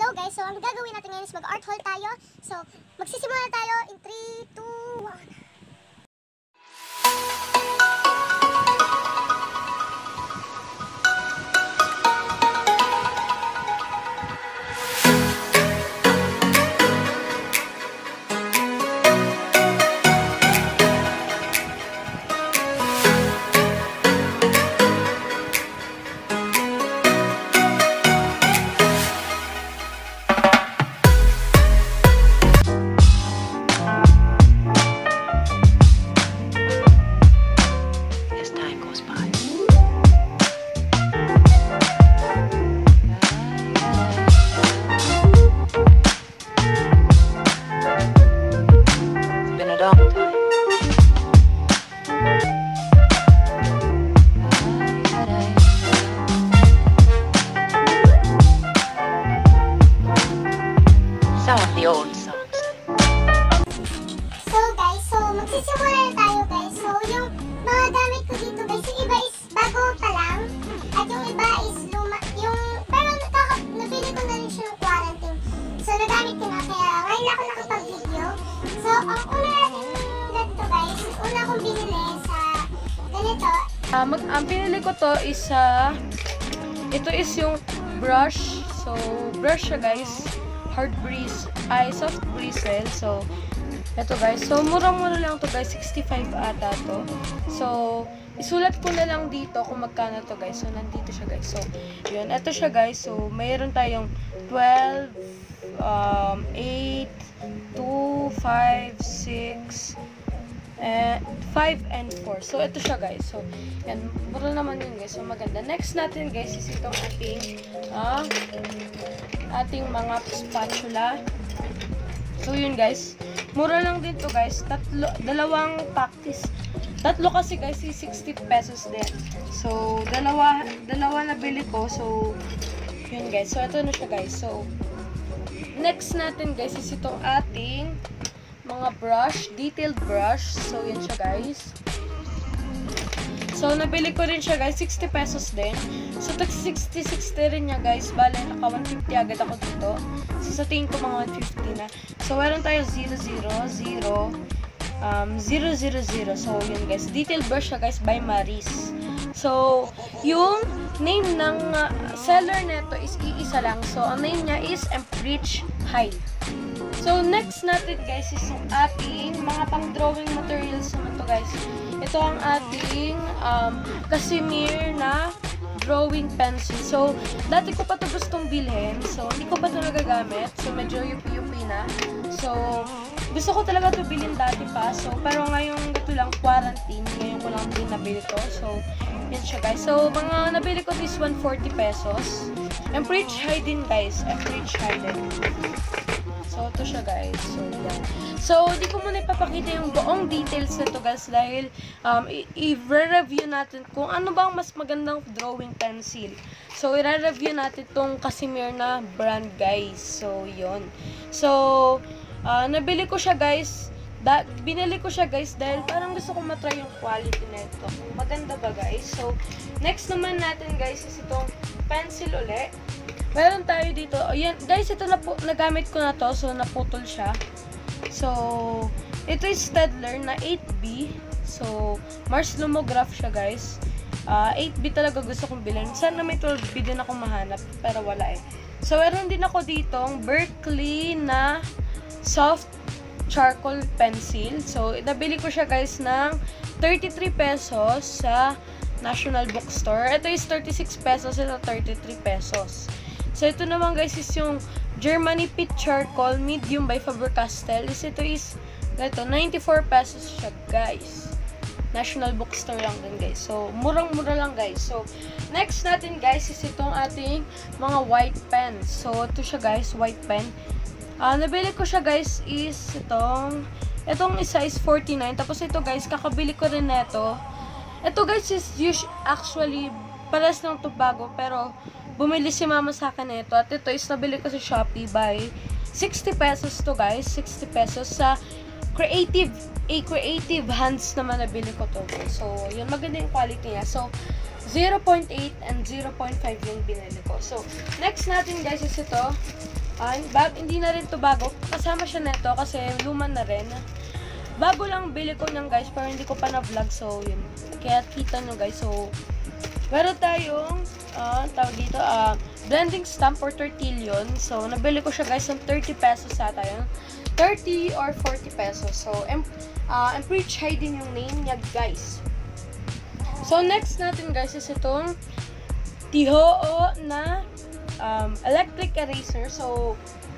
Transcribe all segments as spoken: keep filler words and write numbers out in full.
guys, so ang gagawin natin ngayon is mag-art haul tayo. So, magsisimula tayo in three, two, one. Some of the old songs. So guys, so magsisimula na tayo guys. So yung mga gamit ko dito guys, yung iba is bago pa lang. At yung iba is luma, yung, pero nakaka, nabili ko na rin siya ng quarantine. So nagamit ko na, kaya ngayon ako nakapag-video. So ang una natin ganito guys, yung una kong binili sa ganito. Uh, mag, ang pinili ko to is sa, uh, ito is yung brush. So, brush siya guys. Hard breeze, ay soft bristle. So, ito guys. So, murang-mura lang to guys. sixty-five ata to. So, isulat ko na lang dito kung magkano to guys. So, nandito siya guys. So, yun. Ito siya guys. So, mayroon tayong twelve, um, eight, two, five, six, and five and four. So, ito siya guys. So, yan. Mura naman yun guys. So, maganda. Next natin guys is itong ating ah, ating mga spatula. So, yun guys. Mura lang din to guys. Tatlo, dalawang practice. Tatlo kasi guys is sixty pesos din. So, dalawa, dalawa nabili ko. So, yun guys. So, ito na siya guys. So, next natin guys is itong ating mga brush, detailed brush. So, yan siya guys. So, nabili ko rin siya guys, sixty pesos din. So, tag sixty, sixty rin niya guys. Bale, naka one fifty agad ako dito. So, sa tingin ko mga one fifty na. So, meron tayo zero, zero, zero, um, zero, zero, zero. So, yun guys. Detailed brush siya guys by Maris. So, yung name ng uh, seller neto is iisa lang. So, ang name niya is Emprich High. So, next natin guys is yung ating mga pang-drawing materials naman to guys. Ito ang ating um, Casimir na drawing pencil. So, dati ko pa ito gustong bilhin. So, hindi ko pa ito nagagamit. So, medyo yupi-yupi na. So, gusto ko talaga ito bilhin dati pa. So, pero ngayong gato lang quarantine, ngayon ko lang din nabili to. So, yan siya guys. So, mga nabili ko is one forty pesos. Emprich High din guys. Emprich High din. So, ito siya guys. So, yan. So, di ko muna ipapakita yung buong details nito guys dahil um, i-review natin kung ano ba ang mas magandang drawing pencil. So, i-review natin itong Casimir na brand guys. So, yun. So, uh, nabili ko siya guys. Da binili ko siya guys dahil parang gusto ko matry yung quality nito. Maganda ba guys? So, next naman natin guys is itong pencil ulit. Meron tayo dito. Ayan, guys, ito na po, nagamit ko na to. So, naputol siya. So, ito is Staedtler na eight B. So, Mars Lumograph siya, guys. Uh, eight B talaga gusto kong bilhin. Sana may twelve B din akong mahanap, pero wala eh. So, meron din ako ditong Berkeley na soft charcoal pencil. So, nabili ko siya, guys, ng thirty-three pesos sa National Bookstore. Ito is thirty-six pesos. Ito thirty-three pesos. So, ito naman guys is yung Germany Pit Charcoal Medium by Faber-Castell. Ito is, ito, ninety-four pesos siya guys. National Bookstore lang din guys. So, murang-mura lang guys. So, next natin guys is itong ating mga white pens. So, ito siya guys, white pen. Uh, nabili ko siya guys is itong, itong isa is forty-nine. Tapos ito guys, kakabili ko rin neto. Ito guys is actually, pares ng to bago, pero bumili si mama sa akin nito. At ito is nabili ko sa Shopee by sixty pesos to guys. sixty pesos sa Creative, a Creative Hands naman nabili ko to. So, yun, maganda yung quality niya. So, zero point eight and zero point five yung binili ko. So, next natin guys is ito. Ah, bag, hindi na rin to bago. Kasama siya neto kasi luma na rin. Bago lang bili ko niyang guys, pero hindi ko pa na-vlog. So, yun. Kaya kita nyo guys. So, meron tayong, ah, tawag dito, ah, blending stamp or tortillon. So, nabili ko siya guys ng thirty pesos ata yun. thirty or forty pesos. So, em, uh, Emprich Hiding yung name niya guys. So, next natin guys is itong Tihoo na um, electric eraser. So,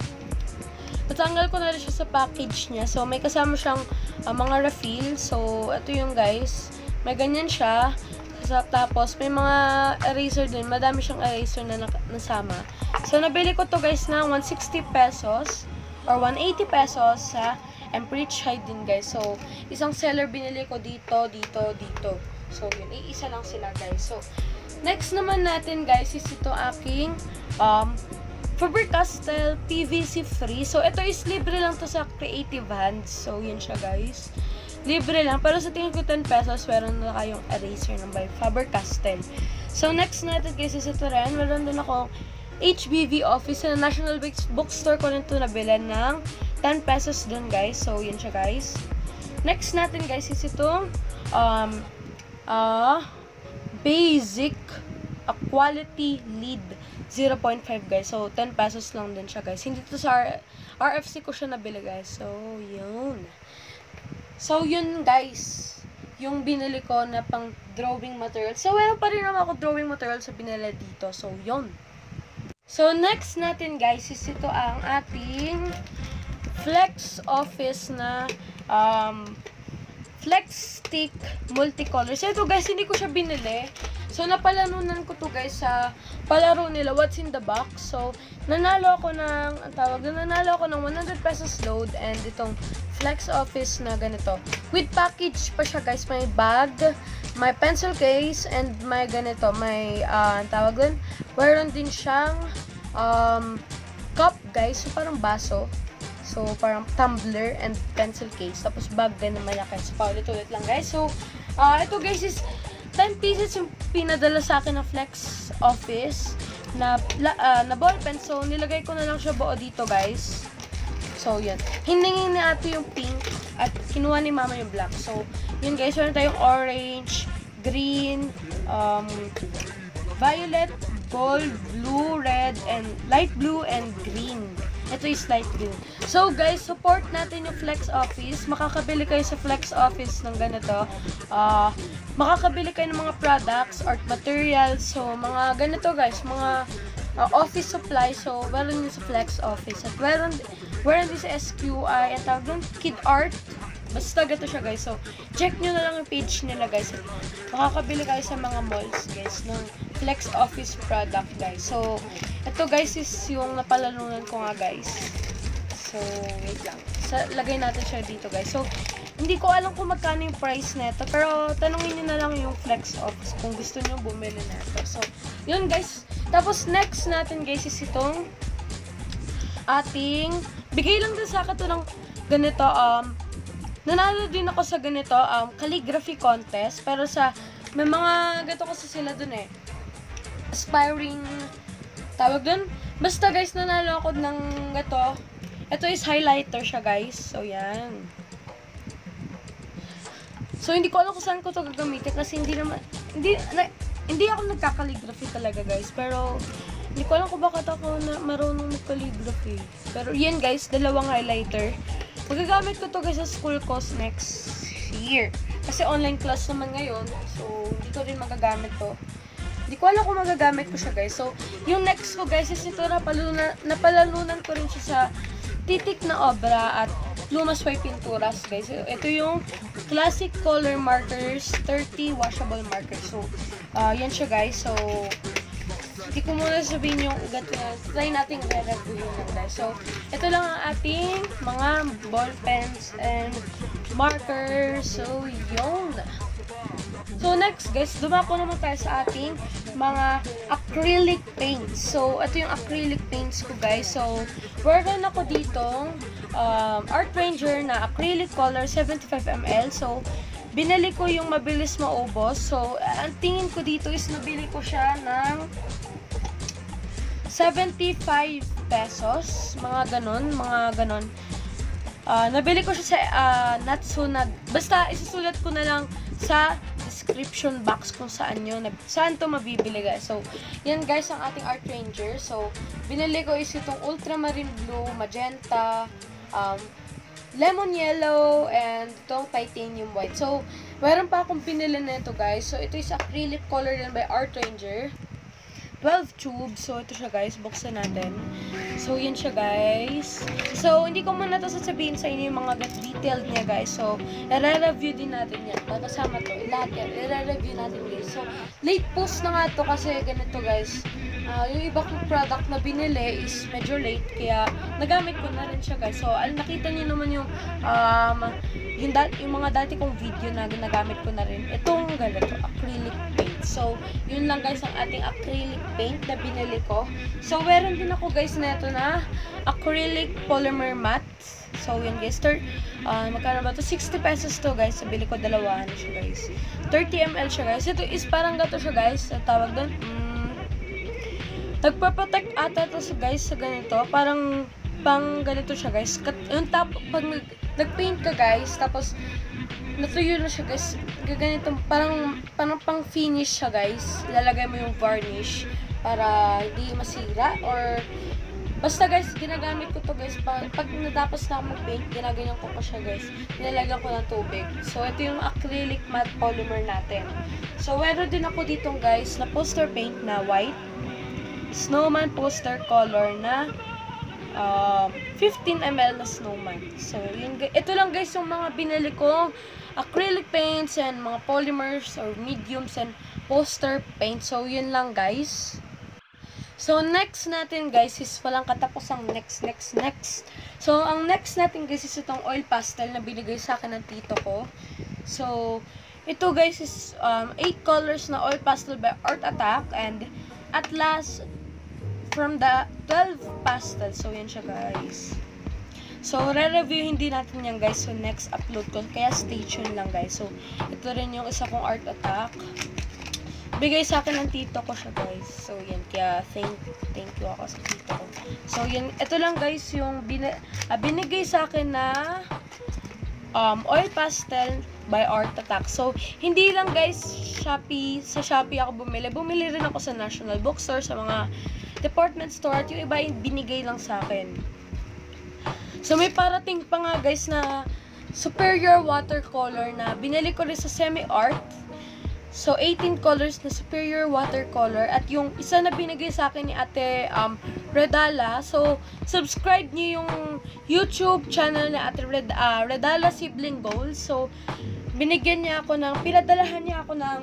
natanggal ko na rin siya sa package niya. So, may kasama siyang uh, mga refill. So, ito yung guys. May ganyan siya. Tapos, may mga eraser din. Madami siyang eraser na nasama. So, nabili ko to guys na one hundred sixty pesos or one hundred eighty pesos sa Emprich Hiding guys. So, isang seller binili ko dito, dito, dito. So, yun. Iisa lang sila guys. So, next naman natin guys is ito aking um, Faber-Castell P V C free. So, ito is libre lang to sa Creative Hands. So, yun siya guys. Libre lang. Pero sa tingin ko ten pesos, meron na kayong eraser ng by Faber-Castell. So, next natin guys is ito rin. Meron din ako H B V Office sa National Bookstore ko rin ito nabili ng ten pesos dun guys. So, yun siya guys. Next natin guys is itong um, uh, Basic a quality lead zero point five guys. So, ten pesos lang din siya guys. Hindi to sa R F C ko siya nabili guys. So, yun. So, yun guys. Yung binili ko na pang drawing material. So, meron pa rin naman ako drawing material sa binili dito. So, yun. So, next natin guys is ito ang ating Flex Office na um, Flex Stick Multicolor. So, ito guys, hindi ko siya binili. So, napalanunan ko to guys sa palaro nila, What's in the Box. So, nanalo ako ng, ang tawag na, nanalo ako ng one hundred pesos load and itong Flex Office na ganito. With package pa siya guys, may bag, may pencil case, and may ganito, may, uh, ang tawag din, meron din siyang um, cup guys, so parang baso. So, parang tumbler and pencil case. Tapos, bag din na malaki. So, paulit-ulit lang, guys. So, uh, ito, guys, is ten pieces yung pinadala sa akin ng Flex Office na, uh, na ball pen. So, nilagay ko na lang siya buo dito, guys. So, yun. Hiningin ni ate yung pink at kinuha ni mama yung black. So, yun, guys. Meron tayong orange, green, um, violet, gold, blue, red, and light blue, and green. Ito is light blue. So guys, support natin yung Flex Office. Makakabili kayo sa Flex Office ng ganito. Uh, makakabili kayo ng mga products, art materials. So mga ganito guys, mga uh, office supplies. So meron yun sa Flex Office. At meron, meron din sa S Q I. At tawag doon, Kid Art. Basta gato siya guys. So check nyo na lang yung page nila guys. Makakabili kayo sa mga malls guys ng Flex Office product guys. So ito guys is yung napalalunan ko nga guys. So wait lang. Sa, lagay natin siya dito guys. So hindi ko alam kung magkano yung price nito. Pero tanungin nyo na lang yung Flex Office kung gusto nyo bumili nito. So yun guys. Tapos next natin guys is itong ating bigay lang din sa akin to ng ganito um nanalo din ako sa ganito, um, calligraphy contest. Pero sa, may mga gato kasi sila dun eh. Aspiring, tawag dun. Basta guys, nanalo ako ng gato. Ito is highlighter siya guys. So, yan. So, hindi ko alam kung saan ko to gagamitin. Kasi hindi naman, hindi, na, hindi ako nagka-calligraphy talaga guys. Pero, hindi ko alam kung bakit ako na marunong mag-calligraphy. Pero, yan guys, dalawang highlighter. Magagamit ko to guys sa school ko next year. Kasi online class naman ngayon. So, hindi ko rin magagamit to. Hindi ko alam kung magagamit ko siya guys. So, yung next ko guys is ito. Napalalunan, napalalunan ko rin siya sa titik na obra at lumas by pinturas guys. Ito yung classic color markers, thirty washable markers. So, uh, yan siya guys. So, hindi ko muna sabihin yung ugat na try natin i-review lang guys. So, ito lang ang ating mga ball pens and markers. So, yun. So, next guys, dumako naman tayo sa ating mga acrylic paints. So, ito yung acrylic paints ko guys. So, meron ako ditong um, Art Ranger na acrylic color seventy-five milliliters. So, binili ko yung mabilis maubos. So, ang tingin ko dito is nabili ko siya ng seventy-five pesos. Mga ganon, mga ganon. Uh, nabili ko siya sa uh, Natsunag. Basta, isusulat ko na lang sa description box kung saan yun. Saan to mabibili, guys. So, yan guys ang ating Art Ranger. So, binili ko is itong ultramarine blue, magenta, um, lemon yellow, and itong titanium white. So, meron pa akong pinili na ito, guys. So, ito is acrylic color din by Art Ranger. twelve tubes. So, ito siya, guys. Buksan natin. So, yun siya, guys. So, hindi ko muna ito sasabihin sa inyo yung mga detailed niya, guys. So, i-review din natin yan. Pagkasama to, lahat yan. I-review natin, guys. So, late post na nga to kasi ganito, guys. Uh, yung iba kong product na binili is medyo late. Kaya, nagamit ko na rin siya, guys. So, al nakita niyo naman yung, um, yung, yung mga dati kong video na nagamit ko na rin. Itong ganito, acrylic paint. So, yun lang, guys, ang ating acrylic paint na binili ko. So, meron din ako, guys, na ito na acrylic polymer matte. So, yun, guys. Third, uh, magkano ba ito? sixty pesos to, guys. So, bili ko dalawa na siya, guys. thirty milliliters siya, guys. Ito is parang gato siya, guys. Ang tawag doon. Mm, nagpaprotect ata ito, so, guys, sa ganito. Parang, pang ganito siya, guys. Kat, yung tap, pag nag-paint ka, guys, tapos, natuyo na siya, guys. Gaganito, parang, parang pang finish siya, guys. Ilalagay mo yung varnish para hindi masira or basta, guys, ginagamit ko to, guys. Pag, pag natapos na ako mag-paint, ginaganyan ko pa siya, guys. Nilalagyan ko ng tubig. So, ito yung acrylic matte polymer natin. So, meron din ako ditong, guys, na poster paint na white. Snowman poster color na um, fifteen milliliters na snowman. So, yun, ito lang, guys, yung mga binili kong acrylic paints and mga polymers or mediums and poster paint. So, yun lang, guys. So, next natin, guys, is walang katapusang next, next, next. So, ang next natin, guys, is itong oil pastel na binigay sa akin ng tito ko. So, ito, guys, is um, eight colors na oil pastel by Art Attack and Atlas from the twelve pastel. So, yan siya, guys. So, re-review hindi natin yan, guys. So, next upload ko. Kaya stay tuned lang, guys. So, ito rin yung isa kong Art Attack. Bigay sa akin ng tito ko siya, guys. So, yan. Kaya, thank, thank you ako sa tito ko. So, yan. Ito lang, guys, yung bin uh, binigay sa akin na um, oil pastel by Art Attack. So, hindi lang, guys, Shopee, sa Shopee ako bumili. Bumili rin ako sa National Bookstore, sa mga department store. At yung iba yung binigay lang sa akin. So, may parating pa nga, guys, na superior watercolor na binili ko rin sa Semi-Art. So, eighteen colors na superior watercolor. At yung isa na binigay sa akin ni Ate um, Redala. So, subscribe niyo yung YouTube channel ni Ate Red, uh, Redala Sibling Goals. So, binigyan niya ako ng, pinadalahan niya ako ng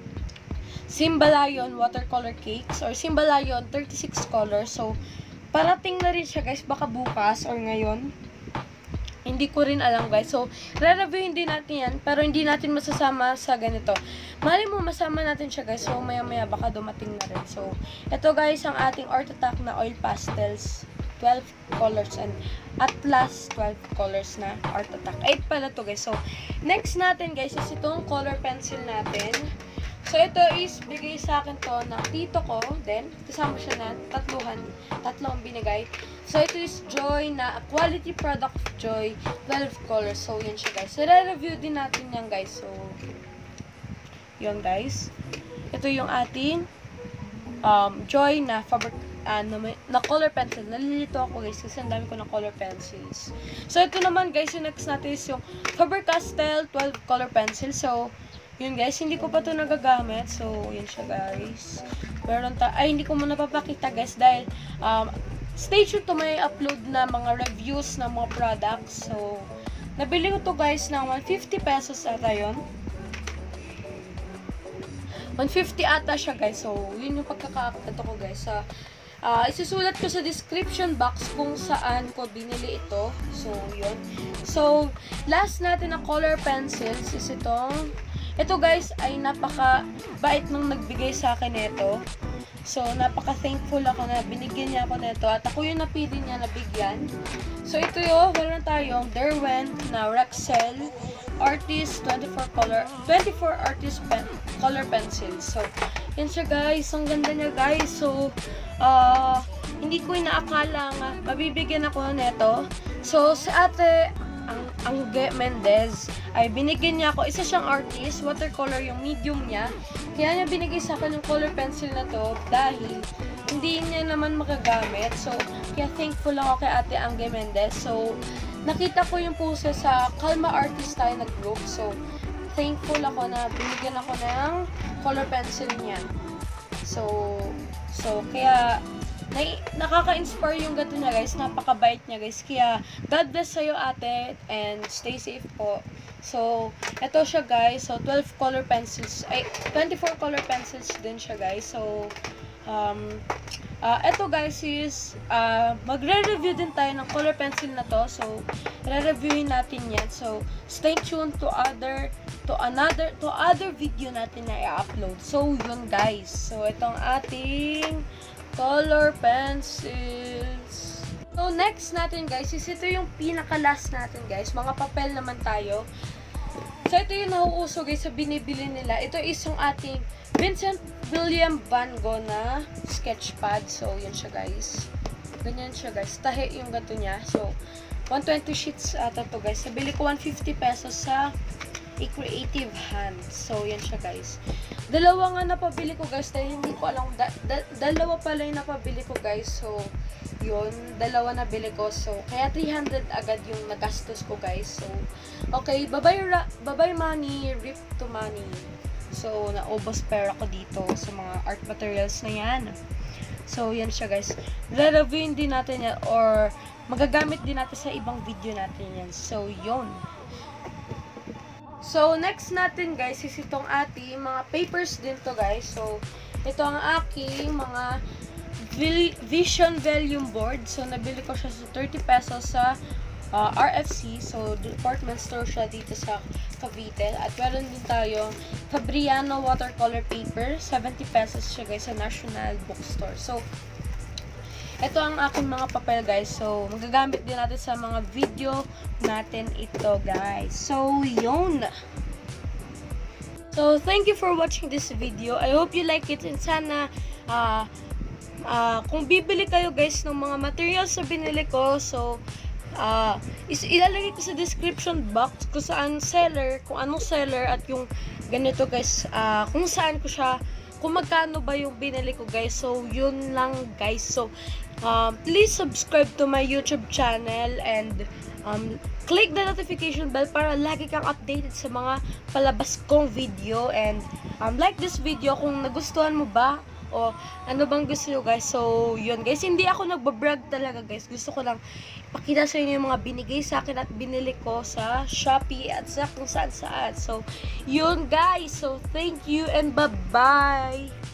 Simbalayon watercolor cakes or Simbalayon thirty-six colors. So, parating na rin siya, guys. Baka bukas or ngayon. Hindi ko rin alam, guys. So, re-reviewin din natin yan. Pero hindi natin masasama sa ganito. Mali mo, masama natin siya, guys. So, maya-maya baka dumating na rin. So, ito, guys, ang ating Art Attack na oil pastels. twelve colors and Atlas twelve colors na Art Attack. eight pala to, guys. So, next natin, guys, is itong color pencil natin. So, ito is bigay sa akin to ng tito ko. Then, kasama siya na tatluhan. Tatlong binigay. So, ito is Joy na quality product of Joy. twelve colors. So, yun siya, guys. So, re-review din natin yan, guys. So, yun, guys. Ito yung ating um, Joy na fabric, uh, na, na color pencil. Nalilito ako, guys, kasi ang dami ko na color pencils. So, ito naman, guys, yung next natin is yung Faber-Castell twelve color pencil. So, yun, guys, hindi ko pa ito nagagamit. So, yun siya, guys. Meron ta ay, hindi ko muna papakita, guys, dahil um, stay tuned to may upload na mga reviews ng mga products. So, nabili ko to, guys, ng one hundred fifty pesos ata yun. one hundred fifty ata siya, guys. So, yun yung pagkakakato ko, guys. Sa, uh, isusulat ko sa description box kung saan ko binili ito. So, yun. So, last natin na color pencils is itong ito, guys, ay napaka-bait nung nagbigay sa akin nito. So, napaka-thankful ako na binigyan niya ako nito. At ako yung napili niya na bigyan. So, ito yun. Meron tayong Derwent na Rexel Artist twenty-four color, twenty-four Artist pen, color pencil. So, yan siya, guys. Ang ganda niya, guys. So, uh, hindi ko inaakala nga mabibigyan ako neto. So, sa ate, ang Angge Mendez, ay binigyan niya ako, isa siyang artist, watercolor yung medium niya. Kaya niya binigay sa akin yung color pencil na to dahil hindi niya naman makagamit. So, kaya thankful lang ako kay ate Angge Mendez. So, nakita ko yung post sa Kalma Artist tayo na group. So, thankful ako na binigyan ako ng color pencil niya. So, so kaya na, nakaka-inspire yung gato niya guys, napakabait niya guys. Kaya God bless sa'yo ate and stay safe po. So, eto siya guys. So, twelve color pencils, ay twenty-four color pencils din siya guys. So, um, uh, eto guys is uh, magre-review din tayo ng color pencil na to. So, re-reviewin natin yan. So, stay tuned to other to another to other video natin na i-upload. So, yun guys. So, itong ating color pencils. So, next natin guys is ito yung pinaka-last natin guys. Mga papel naman tayo. So, ito yung nauuso guys sa binibili nila. Ito is yung ating Vincent William Van Gogh na sketchpad. So, yun siya guys. Ganyan siya guys. Tahi yung gato niya. So, one twenty sheets ata to guys. Nabili ko one fifty pesos sa A Creative Hand. So, yan siya guys. Dalawa nga napabili ko guys dahil hindi ko alam. Da, da, dalawa pala yung napabili ko guys. So, yun. Dalawa nabili ko. So, kaya three hundred agad yung nagastos ko guys. So, okay. Bye-bye, bye-bye money. Rip to money. So, naubos pera ko dito sa mga art materials na yan. So, yan siya guys. Re-reviewin din natin yan or magagamit din natin sa ibang video natin yan. So, yun. So, next natin guys is itong ating mga papers din to guys. So, ito ang aking mga Vision Volume Board. So, nabili ko siya sa thirty pesos sa uh, R F C. So, department store siya dito sa Cavite. At meron din tayo Fabriano Watercolor Paper. seventy pesos siya guys sa National Bookstore. So, ito ang aking mga papel guys. So, magagamit din natin sa mga video natin ito guys. So, yun. So, thank you for watching this video. I hope you like it and sana uh, uh, kung bibili kayo guys ng mga materials na binili ko, so uh, is ilalagay ko sa description box kung saan seller, kung anong seller at yung ganito guys, uh, kung saan ko siya, kung magkano ba yung binili ko guys. So, yun lang guys. So, um, please subscribe to my YouTube channel and um, click the notification bell para lagi kang updated sa mga palabas kong video. And um, like this video kung nagustuhan mo ba o ano bang gusto nyo guys. So, yun guys. Hindi ako nagbabrag talaga guys. Gusto ko lang pakita sa inyo yung mga binigay sa akin at binili ko sa Shopee at sa kung saan saan. So, yun guys. So, thank you and bye-bye!